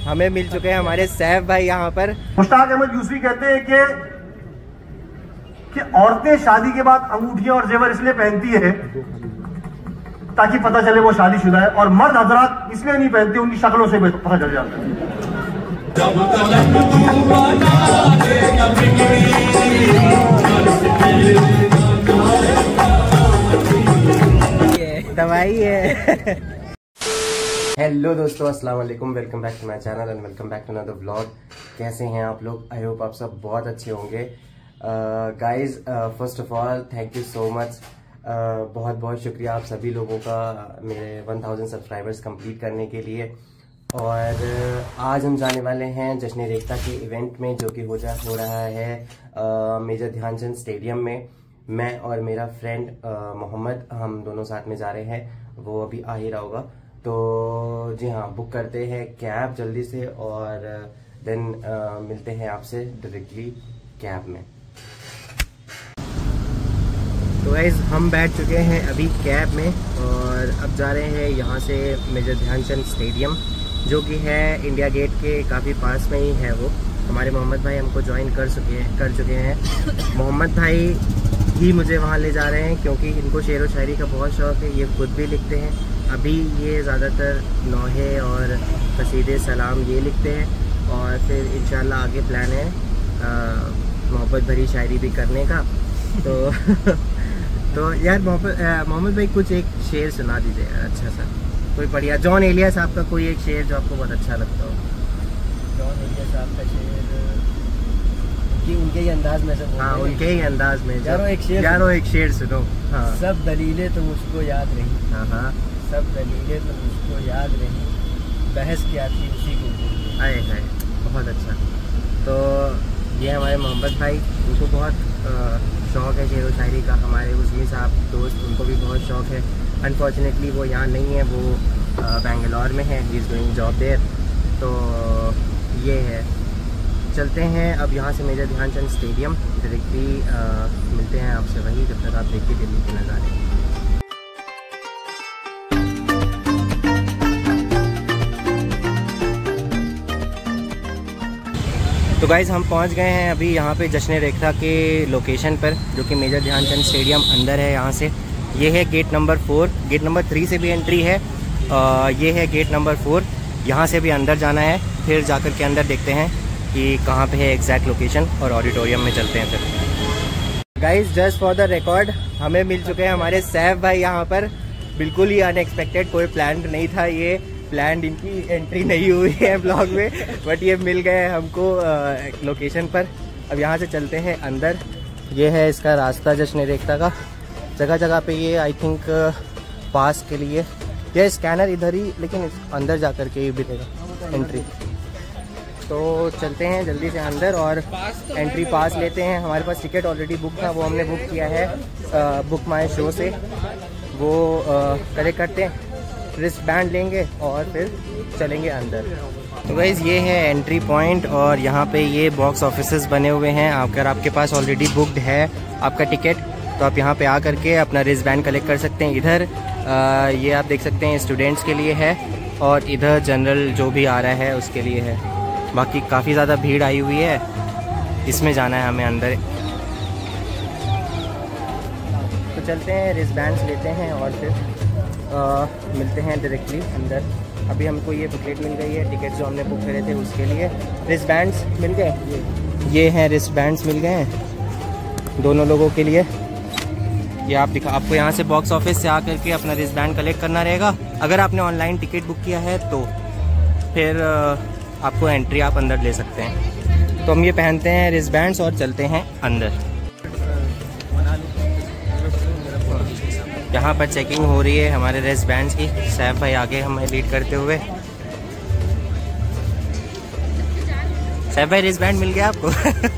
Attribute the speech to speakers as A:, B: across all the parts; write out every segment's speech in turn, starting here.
A: हमें मिल चुके हैं हमारे सैफ भाई यहाँ पर।
B: मुश्ताक अहमद यूसुफी कहते हैं कि औरतें शादी के बाद अंगूठियां और जेवर इसलिए पहनती है ताकि पता चले वो शादीशुदा है, और मर्द हजरात इसलिए नहीं पहनते, उनकी शक्लों से पता चल जाता है।
A: दवाई है। हेलो दोस्तों, अस्सलाम वालेकुम, welcome back to my channel and welcome back to another vlog. कैसे हैं आप लोग? आई होप आप सब बहुत अच्छे होंगे। Guys, first of all thank you so much. बहुत बहुत शुक्रिया आप सभी लोगों का मेरे 1000 सब्सक्राइबर्स कंप्लीट करने के लिए। और आज हम जाने वाले हैं जश्न एकता के इवेंट में, जो कि हो रहा है मेजर ध्यानचंद स्टेडियम में। मैं और मेरा फ्रेंड मोहम्मद, हम दोनों साथ में जा रहे हैं। वो अभी आ ही रहा होगा, तो जी हाँ, बुक करते हैं कैब जल्दी से और देन मिलते हैं आपसे डायरेक्टली कैब में। तो गाइस, हम बैठ चुके हैं अभी कैब में और अब जा रहे हैं यहाँ से मेजर ध्यानचंद स्टेडियम, जो कि है इंडिया गेट के काफ़ी पास में ही है वो। हमारे मोहम्मद भाई हमको ज्वाइन कर चुके हैं। मोहम्मद भाई ही मुझे वहाँ ले जा रहे हैं क्योंकि इनको शेर व शायरी का बहुत शौक़ है। ये खुद भी लिखते हैं। अभी ये ज़्यादातर नौहे और कसीदे सलाम ये लिखते हैं और फिर इंशाल्लाह आगे प्लान है मोहब्बत भरी शायरी भी करने का। तो यार मोहम्मद भाई कुछ एक शेर सुना दीजिए यार, अच्छा सा कोई बढ़िया। जॉन एलिया साहब का कोई एक शेर जो आपको बहुत अच्छा लगता हो।
C: जॉन एलिया साहब का शेर उनके ही अंदाज में से।
A: हाँ, उनके ही अंदाज में।
C: यारो एक शेर
A: सुनो। हाँ।
C: सब दलीलें तो मुझको याद रही।
A: हाँ,
C: सब दलीलें तो मुझको याद रही, बहस क्या थी उसी को।
A: आए हाय, बहुत अच्छा। तो ये हमारे मोहम्मद भाई, उनको बहुत शौक़ है शेर व शायरी का। हमारे उस्मी साहब दोस्त, उनको भी बहुत शौक़ है। अनफॉर्चुनेटली वो यहाँ नहीं है, वो बेंगलोर में है। He is doing job there. तो ये है, चलते हैं अब यहाँ से मेजर ध्यानचंद स्टेडियम डायरेक्टली। मिलते हैं आपसे वहीं, जब तक आप देखिए दिल्ली के नज़ारे। तो गाइज़, हम पहुँच गए हैं अभी यहाँ पे जश्न एकता के लोकेशन पर, जो कि मेजर ध्यानचंद स्टेडियम अंदर है। यहाँ से ये है गेट नंबर 4। गेट नंबर 3 से भी एंट्री है। ये है गेट नंबर 4। यहाँ से भी अंदर जाना है, फिर जाकर के अंदर देखते हैं कि कहाँ पे है एग्जैक्ट लोकेशन, और ऑडिटोरियम में चलते हैं फिर। Guys, just for the record, हमें मिल चुके हैं हमारे सैफ भाई यहाँ पर। बिल्कुल ही अनएक्सपेक्टेड, कोई प्लान नहीं था ये। प्लान, इनकी एंट्री नहीं हुई है ब्लॉग में, बट ये मिल गए हमको लोकेशन पर। अब यहाँ से चलते हैं अंदर। ये है इसका रास्ता जश्न एकता का। जगह जगह पे ये आई थिंक पास के लिए, ये स्कैनर इधर ही, लेकिन अंदर जा कर के ही मिलेगा एंट्री। तो चलते हैं जल्दी से अंदर और एंट्री पास लेते हैं। हमारे पास टिकट ऑलरेडी बुक था, वो हमने बुक किया है बुक माई शो से। वो कलेक्ट करते हैं, रिस्ट बैंड लेंगे और फिर चलेंगे अंदर। तो गाइस, ये है एंट्री पॉइंट और यहाँ पे ये बॉक्स ऑफिसेस बने हुए हैं। अगर आपके पास ऑलरेडी बुकड है आपका टिकट, तो आप यहाँ पे आ करके अपना रिस्ट बैंड कलेक्ट कर सकते हैं। इधर ये आप देख सकते हैं स्टूडेंट्स के लिए है, और इधर जनरल जो भी आ रहा है उसके लिए है। बाकी काफ़ी ज़्यादा भीड़ आई हुई है, इसमें जाना है हमें अंदर। तो चलते हैं, रिस्ट बैंड्स लेते हैं और फिर मिलते हैं डायरेक्टली अंदर। अभी हमको ये बुकलेट मिल गई है, टिकट जो हमने बुक करे थे उसके लिए। रिस्ट बैंड्स मिल गए, ये हैं रिस्ट बैंड्स मिल गए हैं दोनों लोगों के लिए। ये आपको यहाँ से बॉक्स ऑफिस से आकर के अपना रिस्ट बैंड कलेक्ट करना रहेगा। अगर आपने ऑनलाइन टिकट बुक किया है तो फिर आपको एंट्री आप अंदर ले सकते हैं। तो हम ये पहनते हैं रिस्ट बैंड्स और चलते हैं अंदर। यहाँ पर चेकिंग हो रही है हमारे रिस्ट बैंड्स की। सैफ भाई आगे हमें लीड करते हुए। सैफ भाई, रिस्ट बैंड मिल गया आपको?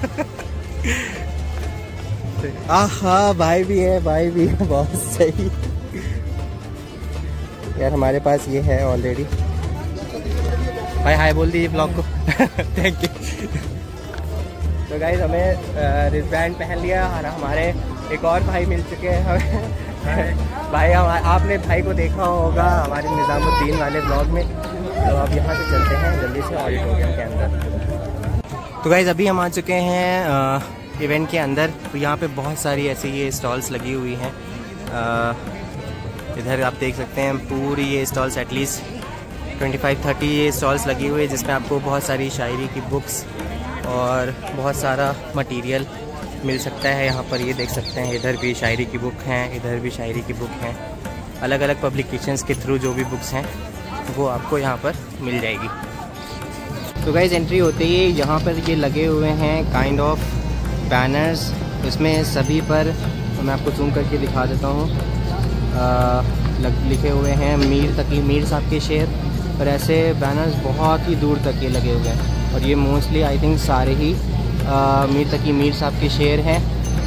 A: हाँ, भाई भी है, बहुत सही यार। हमारे पास ये है ऑलरेडी। भाई हाय बोल दीजिए ब्लॉग को। Thank you. तो गाइस, हमें रिस्ट बैंड पहन लिया और हमारे एक और भाई मिल चुके हैं हमें। भाई, आपने भाई को देखा होगा हमारे निज़ामुद्दीन वाले ब्लॉग में। तो अब यहाँ से चलते हैं जल्दी से ऑडिटोरियम के अंदर। तो गाइस अभी हम आ चुके हैं इवेंट के अंदर। तो यहाँ पे बहुत सारी ऐसी ये स्टॉल्स लगी हुई हैं। इधर आप देख सकते हैं पूरी ये स्टॉल्स एटलीस्ट 25-30 ये स्टॉल्स लगी हुई है, जिसमें आपको बहुत सारी शायरी की बुक्स और बहुत सारा मटेरियल मिल सकता है। यहाँ पर ये देख सकते हैं, इधर भी शायरी की बुक हैं, इधर भी शायरी की बुक हैं। अलग अलग पब्लिकेशंस के थ्रू जो भी बुक्स हैं वो आपको यहाँ पर मिल जाएगी। तो गाइस एंट्री होते ही यहाँ पर ये लगे हुए हैं काइंड ऑफ बैनर्स। इसमें सभी पर मैं आपको जूम करके दिखा देता हूँ, लिखे हुए हैं मीर तकी मीर साहब के शेर। और ऐसे बैनर्स बहुत ही दूर तक ये लगे हुए हैं और ये मोस्टली आई थिंक सारे ही मीर तकी मीर साहब के शेर हैं।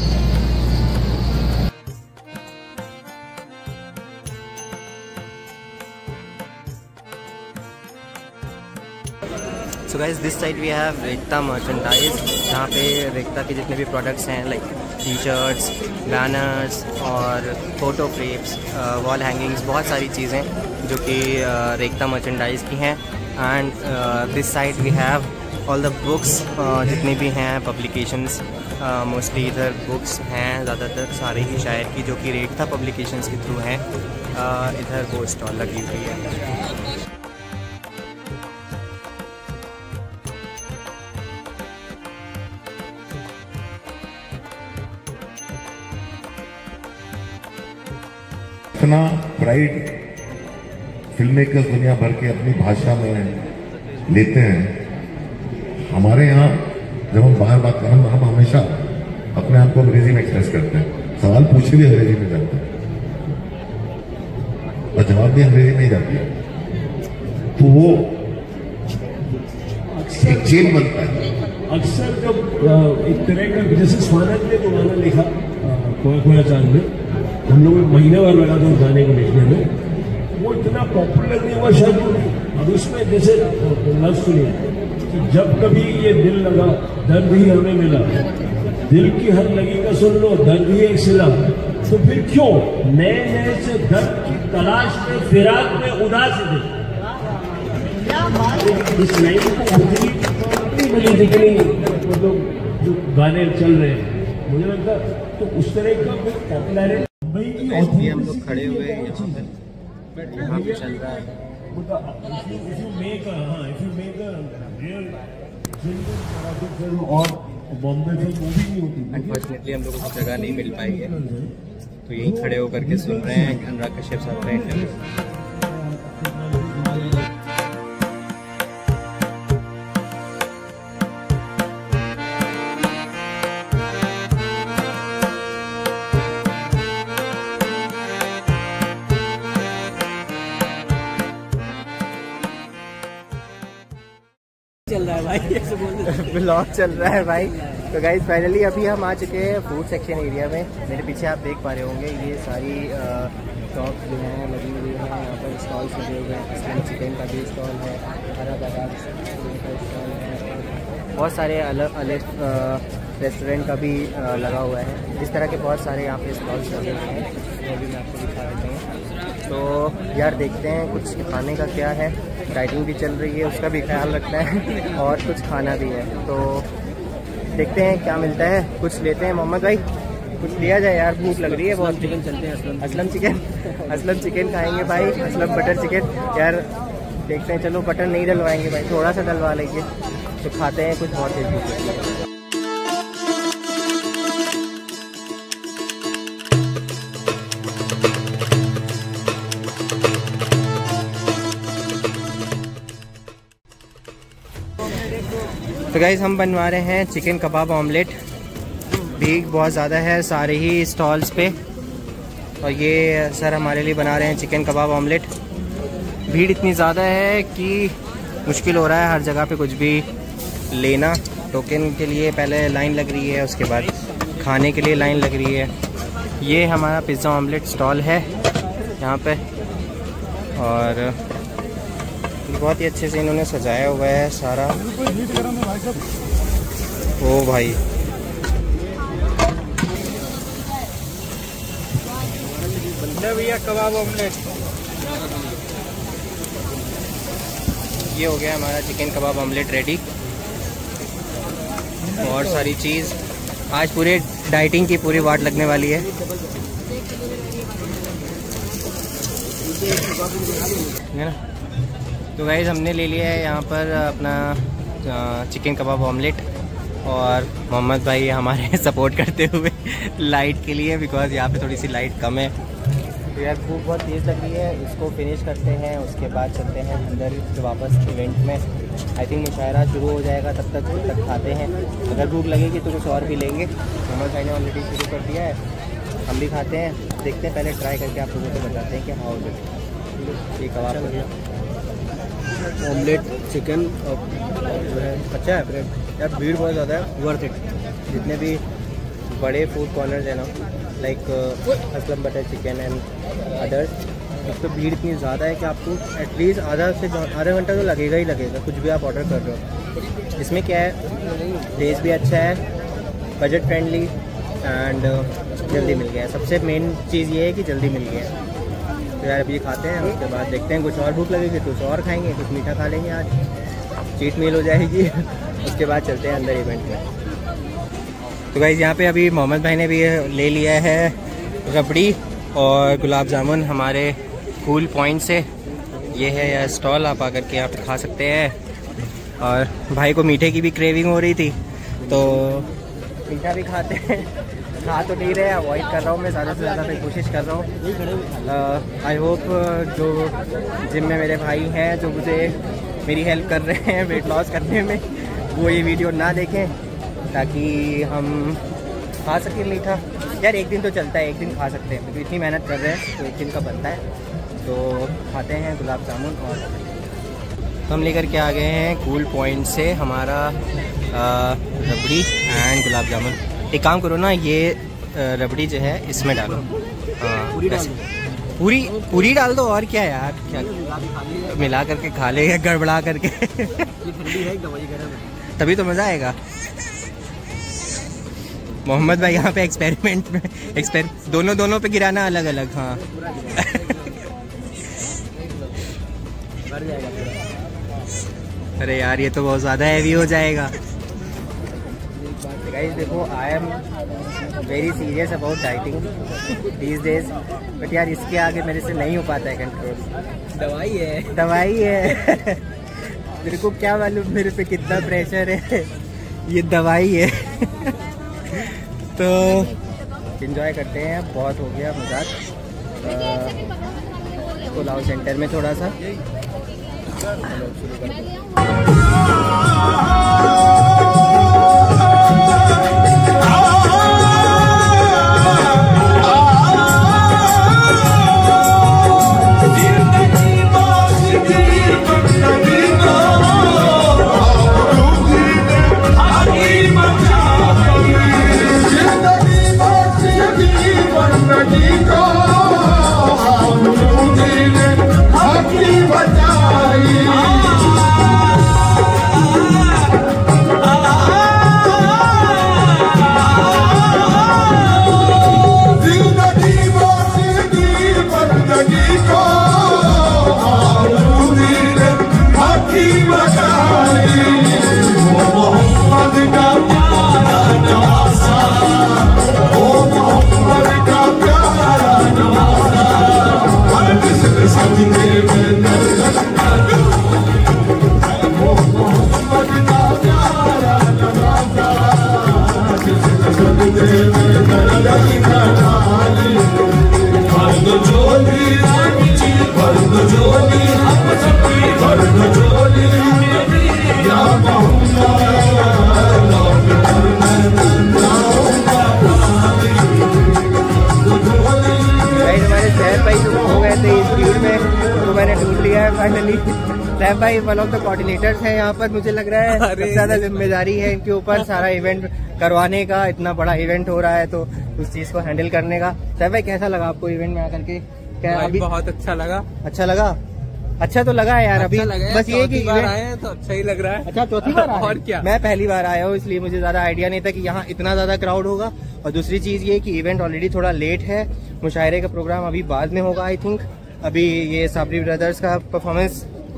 A: So guys this side we have Rekhta merchandise, जहाँ पे रेख्ता के जितने भी प्रोडक्ट्स हैं लाइक टी शर्ट्स, बैनर्स और फोटो फ्रेम्स, वॉल हैंगिंग्स, बहुत सारी चीज़ें जो कि रेख्ता मर्चेंडाइज की हैं। And this side we have all the books, जितनी भी हैं पब्लिकेशंस, मोस्टली इधर बुक्स हैं ज़्यादातर सारे ही शायर की, जो कि रेख्ता पब्लिकेशंस के थ्रू हैं। इधर वो स्टॉल लगी हुई है।
D: इतना प्राइड फिल्म मेकर्स दुनिया भर के अपनी भाषा में लेते हैं। हमारे यहाँ जब हम बाहर बात करें, हम हमेशा अपने आप को अंग्रेजी में एक्सप्रेस करते हैं, सवाल पूछे भी अंग्रेजी में जाते हैं और जवाब भी अंग्रेजी में ही जाती है। तो वो एक चेन बनता है।
E: अक्सर जब एक तरह का जैसे स्वानंद ने जो गाना लिखा खोया खोया चांद में, हम लोग महीने भर लगा था उस गाने को लिखने में, वो इतना पॉपुलर नहीं हुआ शायद। अब उसमें जैसे लफ्ज सुनिए कि जब कभी ये दिल लगा दर्द ही हमें मिला, दिल की हर लगी का सुन लो दर्द ही एक सिला, तो फिर क्यों नए नए से दर्द की तलाश में फिराक में उदास थे। इस लाइन को उतनी मिली जितनी मतलब जो गाने चल रहे हैं, मुझे लगता तो उस तरह का पॉपुलैरिटी
A: हम लोग खड़े हुए हैं यहाँ पे चल रहा है।
E: और बॉम्बे फिल्म वो भी नहीं होती।
A: अनफॉर्चुनेटली हम लोगों को जगह नहीं मिल पाई है, तो यहीं खड़े होकर के सुन रहे हैं अनुराग कश्यप साहब का इंटरव्यू।
C: चल रहा है भाई, ऐसे बोल
A: ब्लॉग चल रहा है भाई। तो गाइस फाइनली अभी हम आ चुके हैं फूड सेक्शन एरिया में। मेरे पीछे आप देख पा रहे होंगे ये सारी शॉप जो हैं लगी हुई हैं। यहाँ पर स्टॉल्स लगे हुए हैं, इसमें चिकन का भी स्टॉल है, हरा दादा का स्टॉल है, बहुत सारे अलग अलग रेस्टोरेंट का भी लगा हुआ है। इस तरह के बहुत सारे यहाँ पे स्टॉल्स लगे हुए हैं, वो भी मैं आपको दिखा देते हैं। तो यार देखते हैं कुछ खाने का क्या है, डाइटिंग भी चल रही है उसका भी ख्याल रखना है और कुछ खाना भी है। तो देखते हैं क्या मिलता है, कुछ लेते हैं। मोहम्मद भाई कुछ लिया जाए यार, भूख लग रही है बहुत।
C: चिकन चलते हैं,
A: असलम चिकन, असलम चिकन खाएंगे भाई, असलम बटर चिकन। यार देखते हैं, चलो बटर नहीं डलवाएंगे भाई, थोड़ा सा डलवा लेंगे। तो खाते हैं कुछ, बहुत तेज भूख लगी है। तो गाइस हम बनवा रहे हैं चिकन कबाब ऑमलेट। भीड़ बहुत ज़्यादा है सारे ही स्टॉल्स पे, और ये सर हमारे लिए बना रहे हैं चिकन कबाब ऑमलेट। भीड़ इतनी ज़्यादा है कि मुश्किल हो रहा है हर जगह पे कुछ भी लेना। टोकन के लिए पहले लाइन लग रही है, उसके बाद खाने के लिए लाइन लग रही है। ये हमारा पिज़्ज़ा ऑमलेट स्टॉल है यहाँ पे, और बहुत ही अच्छे से इन्होंने सजाया हुआ है सारा। ओ भाई
C: भैया कबाब ऑमलेट।
A: ये हो गया हमारा चिकन कबाब ऑमलेट रेडी। और सारी चीज़ आज पूरे डाइटिंग की पूरी वाट लगने वाली है। ना तो गाइस हमने ले लिया है यहाँ पर अपना चिकन कबाब ऑमलेट, और मोहम्मद भाई हमारे सपोर्ट करते हुए लाइट के लिए, बिकॉज यहाँ पे थोड़ी सी लाइट कम है। तो यार भूख बहुत तेज़ लग रही है, इसको फिनिश करते हैं, उसके बाद चलते हैं अंदर वापस इवेंट में। आई थिंक मुशायरा शुरू हो जाएगा, तब तक खाते हैं। अगर भूख लगेगी तो कुछ और भी लेंगे। मोहम्मद भाई ने ऑलरेडी शुरू कर दिया है, हम भी खाते हैं, देखते हैं। पहले ट्राई करके आप लोगों को बताते हैं कि हाँ ये कबाब हो गया ऑमलेट चिकन जो है अच्छा है। ब्रेड यार भीड़ बहुत ज़्यादा है, वर्थ इट। जितने भी बड़े फूड कॉर्नर्स हैं ना, like Aslam butter chicken and others, एक तो भीड़ इतनी ज़्यादा है कि आपको एटलीस्ट आधा घंटा तो लगेगा ही लगेगा, कुछ भी आप ऑर्डर कर रहे हो। इसमें क्या है, टेस्ट भी अच्छा है, बजट फ्रेंडली एंड जल्दी मिल गया। सबसे मेन चीज़ ये है कि जल्दी मिल गया। तो यार अभी खाते हैं, उसके बाद देखते हैं, कुछ और भूख लगेगी कुछ और खाएंगे, कुछ मीठा खा लेंगे, आज चीट मील हो जाएगी। उसके बाद चलते हैं अंदर इवेंट में। तो गाइस यहाँ पे अभी मोहम्मद भाई ने भी ले लिया है रबड़ी और गुलाब जामुन हमारे कूल पॉइंट से। ये है यह स्टॉल, आप आकर के यहाँ पे खा सकते हैं। और भाई को मीठे की भी क्रेविंग हो रही थी तो मीठा भी खाते हैं। खा तो नहीं रहे, अवॉइड कर रहा हूँ मैं, ज़्यादा से ज़्यादा मैं कोशिश कर रहा हूँ। आई होप जो जिम में मेरे भाई हैं जो मुझे मेरी हेल्प कर रहे हैं वेट लॉस करने में, वो ये वीडियो ना देखें, ताकि हम खा सकें मीठा। यार एक दिन तो चलता है, एक दिन खा सकते हैं, क्योंकि इतनी मेहनत कर रहे हैं तो एक दिन का बनता है। तो खाते हैं गुलाब जामुन। और तो हम लेकर के आ गए हैं कूल पॉइंट से हमारा रबड़ी एंड गुलाब जामुन। एक काम करो ना, ये रबड़ी जो है इसमें डालो, पूरी डाल दो। और क्या यार, क्या मिला करके खा ले या गड़बड़ा करके। तभी तो मज़ा आएगा। मोहम्मद भाई यहाँ पे एक्सपेरिमेंट में दोनों पे गिराना अलग अलग। हाँ अरे यार ये तो बहुत ज़्यादा हैवी हो जाएगा। गाइस देखो, I am very serious about dieting these days, but यार इसके आगे मेरे से नहीं हो पाता है कंट्रोल। दवाई है मेरे को क्या मालूम मेरे पे कितना प्रेशर है, ये दवाई है। तो एंजॉय करते हैं, बहुत हो गया मजाक। तो लाओ सेंटर में थोड़ा सा शुरू करते हैं। सैफ भाई वन ऑफ द कोऑर्डिनेटर्स हैं यहाँ पर, मुझे लग रहा है सबसे ज्यादा जिम्मेदारी है इनके ऊपर सारा इवेंट करवाने का। इतना बड़ा इवेंट हो रहा है तो उस चीज को हैंडल करने का। सैफ भाई कैसा लगा आपको इवेंट में आकर के? क्या अभी
C: बहुत अच्छा लगा।
A: अच्छा लगा? अच्छा तो लगा है यार। अभी बस ये कि
C: आए हैं तो अच्छा ही लग रहा है।
A: अच्छा चौथी बार
C: और क्या,
A: मैं पहली बार आया हूँ इसलिए मुझे ज्यादा आइडिया नहीं था कि यहाँ इतना ज्यादा क्राउड होगा। और दूसरी चीज ये कि इवेंट ऑलरेडी थोड़ा लेट है, मुशायरे का प्रोग्राम अभी बाद में होगा आई थिंक। अभी ये साबरी ब्रदर्स का परफॉर्मेंस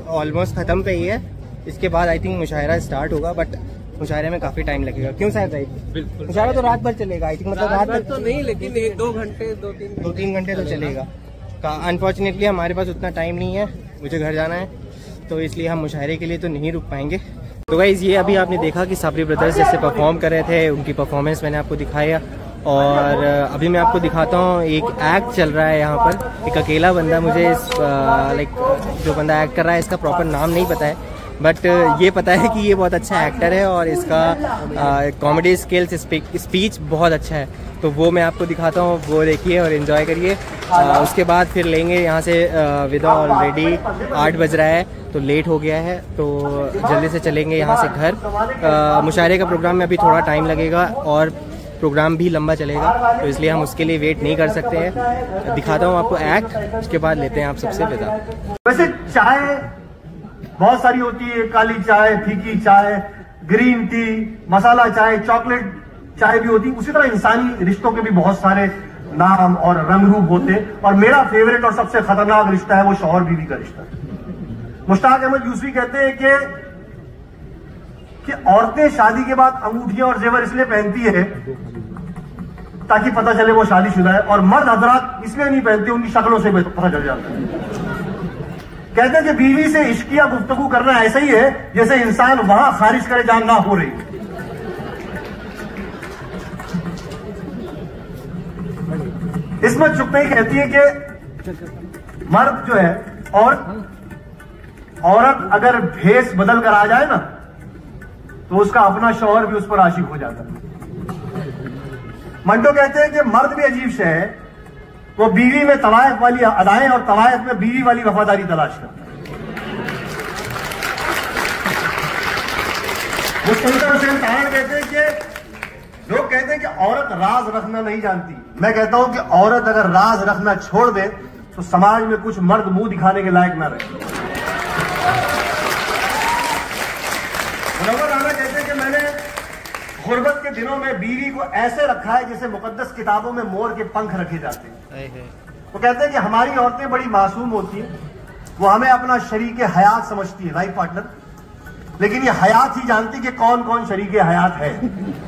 A: ऑलमोस्ट ख़त्म पे ही है। इसके बाद आई थिंक मुशायरा स्टार्ट होगा, बट मुशायरे में काफ़ी टाइम लगेगा। क्यों शायद भाई?
C: बिल्कुल,
A: मुशायरा तो रात भर चलेगा आई थिंक, मतलब रात भर
C: तो नहीं, लेकिन 1-2 घंटे 2-3
A: घंटे तो चलेगा। अनफॉर्चुनेटली हमारे पास उतना टाइम नहीं है, मुझे घर जाना है, तो इसलिए हम मुशायरे के लिए तो नहीं रुक पाएंगे। तो गाइज़ ये अभी आपने देखा कि साबरी ब्रदर्स जैसे परफॉर्म कर रहे थे, उनकी परफॉर्मेंस मैंने आपको दिखाया। और अभी मैं आपको दिखाता हूँ, एक एक्ट चल रहा है यहाँ पर। एक अकेला बंदा, मुझे लाइक जो बंदा एक्ट कर रहा है इसका प्रॉपर नाम नहीं पता है, बट ये पता है कि ये बहुत अच्छा एक्टर है और इसका कॉमेडी स्किल्स, स्पीच बहुत अच्छा है। तो वो मैं आपको दिखाता हूँ, वो देखिए और एंजॉय करिए। उसके बाद फिर लेंगे यहाँ से विदा। ऑलरेडी 8 बज रहा है, तो लेट हो गया है, तो जल्दी से चलेंगे यहाँ से घर। मुशायरे का प्रोग्राम में अभी थोड़ा टाइम लगेगा और प्रोग्राम भी लंबा चलेगा, तो इसलिए हम उसके लिए वेट नहीं कर सकते हैं। दिखाता हूँ आपको एक्ट, उसके बाद लेते हैं आप सबसे विदा।
B: वैसे चाय बहुत सारी होती है, काली चाय, फीकी चाय, ग्रीन टी, मसाला चाय, चॉकलेट चाय भी होती है। उसी तरह इंसानी रिश्तों के भी बहुत सारे नाम और रंग रूप होते हैं, और मेरा फेवरेट और सबसे खतरनाक रिश्ता है वो शौहर बीवी का रिश्ता। मुश्ताक अहमद यूसुफी कहते हैं कि औरतें शादी के बाद अंगूठियां और जेवर इसलिए पहनती है ताकि पता चले वो शादीशुदा है, और मर्द हजरात इसलिए नहीं पहनते, उनकी शक्लों से पता चल जाता है। कहते हैं कि बीवी से इश्किया गुफ्तगू करना ऐसा ही है जैसे इंसान वहां खारिज करे जान ना हो रही। इसमें चुप नहीं कहती है कि मर्द जो है, और औरत अगर भेष बदल कर आ जाए ना, तो उसका अपना शौहर भी उस पर आशिक हो जाता है। मंटो कहते हैं कि मर्द भी अजीब से है, वो बीवी में तवायफ वाली अदाएं और तवायफ में बीवी वाली वफादारी तलाश करता है। मुस्तफा हुसैन ताहर कहते हैं कि लोग कहते हैं कि औरत राज रखना नहीं जानती। मैं कहता हूं कि औरत अगर राज रखना छोड़ दे तो समाज में कुछ मर्द मुंह दिखाने के लायक ना रहे। मुनव्वर राना कहते हैं कि मैंने गुर्बत के दिनों में बीवी को ऐसे रखा है जैसे मुकद्दस किताबों में मोर के पंख रखे जाते हैं। वो कहते हैं कि हमारी औरतें बड़ी मासूम होती हैं, वो हमें अपना शरीक हयात समझती है, लाइफ पार्टनर, लेकिन ये हयात ही जानती कि कौन कौन शरीक हयात है।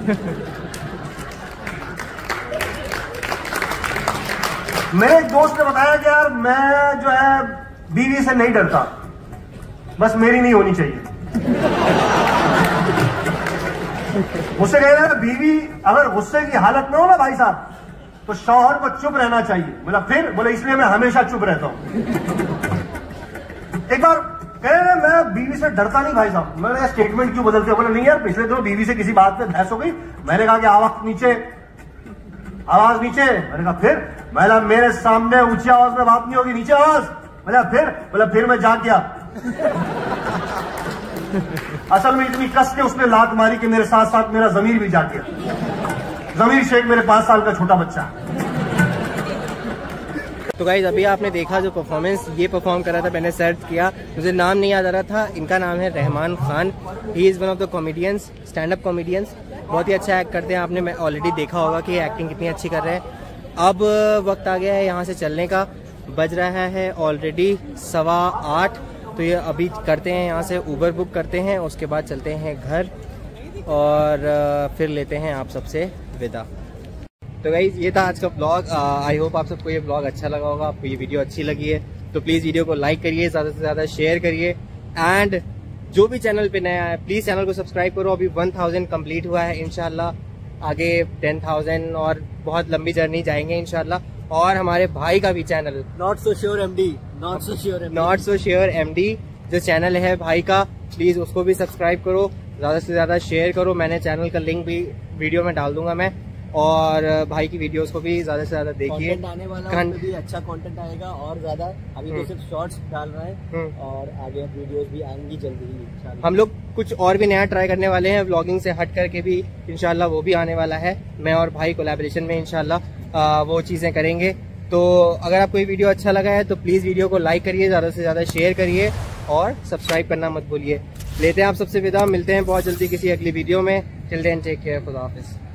B: मेरे एक दोस्त ने बताया कि यार मैं जो है बीवी से नहीं डरता, बस मेरी नहीं होनी चाहिए। उससे कह रहे हैं बीवी अगर गुस्से की हालत में हो ना भाई साहब, तो शौहर को चुप रहना चाहिए। बोला फिर? बोले इसलिए मैं हमेशा चुप रहता हूं। एक बार कह रहे मैं बीवी से डरता नहीं भाई साहब। मैंने स्टेटमेंट क्यों बदलते? बोले नहीं यार, पिछले दिनों बीवी से किसी बात पे बहस हो गई। मैंने कहा कि आवाज नीचे, आवाज नीचे। मैंने कहा फिर? मैंने मेरे सामने ऊंची आवाज में बात नहीं होगी, नीचे आवाज। बोला फिर? बोला फिर मैं जा गया। असल में इतनी कस के उसने लात मारी कि मेरे साथ साथ मेरा जमीर भी जाग गया। जमीर शेख मेरे 5 साल का छोटा बच्चा।
A: तो गाइज अभी आपने देखा जो परफॉर्मेंस ये परफॉर्म कर रहा था, मैंने सर्च किया, मुझे नाम नहीं याद आ रहा था। इनका नाम है Rahman Khan. He is one of the comedians, stand up comedians. बहुत ही अच्छा एक्ट करते हैं, आपने मैं ऑलरेडी देखा होगा कि एक्टिंग कितनी अच्छी कर रहे हैं। अब वक्त आ गया है यहाँ से चलने का। बज रहा है ऑलरेडी 8:15। तो ये अभी करते हैं यहाँ से ऊबर बुक करते हैं, उसके बाद चलते हैं घर और फिर लेते हैं आप सबसे विदा। तो गाइज ये था आज का ब्लॉग। आई होप आप सबको ये ब्लॉग अच्छा लगा होगा, आपको ये वीडियो अच्छी लगी है तो प्लीज़ वीडियो को लाइक करिए, ज़्यादा से ज़्यादा शेयर करिए, एंड जो भी चैनल पे नया है प्लीज़ चैनल को सब्सक्राइब करो। अभी 1000 कंप्लीट हुआ है, इंशाल्लाह आगे 10,000 और बहुत लंबी जर्नी जाएंगे इंशाल्लाह। और हमारे भाई का भी channel
C: not so sure MD
A: जो चैनल है भाई का, प्लीज़ उसको भी सब्सक्राइब करो, ज़्यादा से ज़्यादा शेयर करो। मैंने चैनल का लिंक भी वीडियो में डाल दूंगा मैं, और भाई की वीडियोस को भी ज़्यादा से ज़्यादा देखिए।
C: आने वाला भी अच्छा कंटेंट आएगा और ज़्यादा। अभी तो सिर्फ शॉर्ट्स डाल रहे हैं और आगे वीडियोस भी आएंगी जल्दी ही इंशाल्लाह।
A: हम लोग कुछ और भी नया ट्राई करने वाले हैं, व्लॉगिंग से हट करके भी इंशाल्लाह वो भी आने वाला है। मैं और भाई कोलैबोरेशन में इंशाल्लाह वो चीज़ें करेंगे। तो अगर आपको ये वीडियो अच्छा लगा है तो प्लीज़ वीडियो को लाइक करिए, ज़्यादा से ज़्यादा शेयर करिए और सब्सक्राइब करना मत भूलिए। लेते हैं आप सबसे विदा, मिलते हैं बहुत जल्दी किसी अगली वीडियो में। टिल देन टेक केयर, खुदा हाफिज़।